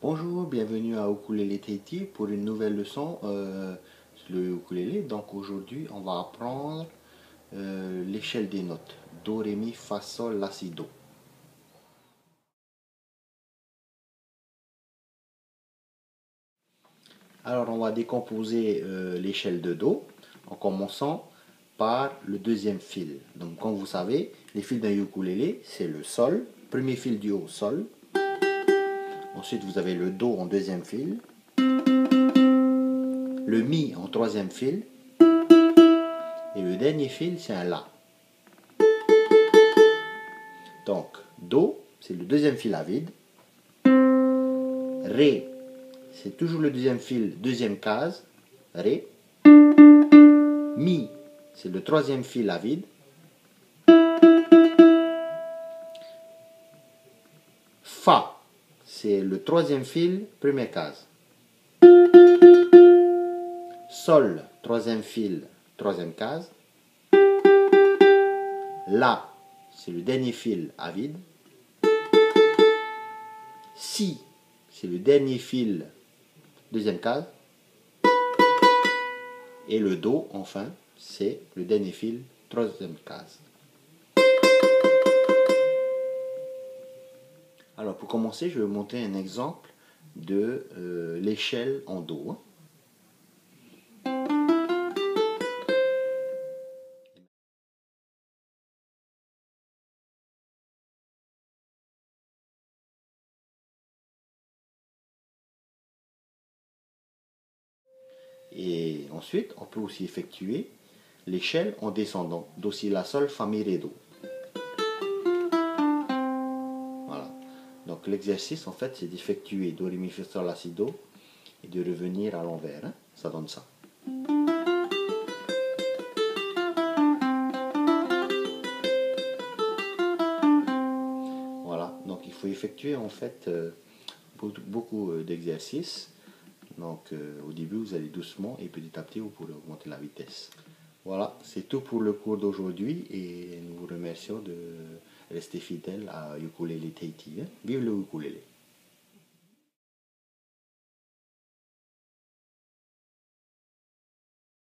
Bonjour, bienvenue à Ukulele Tahiti pour une nouvelle leçon sur le ukulélé. Donc aujourd'hui, on va apprendre l'échelle des notes. Do, ré, mi, fa, sol, la, si, do. Alors on va décomposer l'échelle de do en commençant par le deuxième fil. Donc comme vous savez, les fils d'un ukulélé, c'est le sol, premier fil du haut, sol. Ensuite vous avez le do en deuxième fil, le mi en troisième fil, et le dernier fil c'est un la. Donc do, c'est le deuxième fil à vide. Ré, c'est toujours le deuxième fil, deuxième case, Ré. Mi, c'est le troisième fil à vide. Fa, c'est le troisième fil, première case. Sol, troisième fil, troisième case. La, c'est le dernier fil à vide. Si, c'est le dernier fil, deuxième case. Et le do, enfin, c'est le dernier fil, troisième case. Alors pour commencer, je vais vous montrer un exemple de l'échelle en do. Et ensuite, on peut aussi effectuer l'échelle en descendant. Do, si, la, sol, fa, mi, ré, do. Voilà. Donc l'exercice, en fait, c'est d'effectuer do, ré, mi, fa, sol, la, si, do et de revenir à l'envers. Hein. Ça donne ça. Voilà. Donc il faut effectuer, en fait, beaucoup d'exercices. Donc au début, vous allez doucement et petit à petit, vous pourrez augmenter la vitesse. Voilà, c'est tout pour le cours d'aujourd'hui et nous vous remercions de rester fidèles à Ukulele Tahiti. Vive le ukulélé!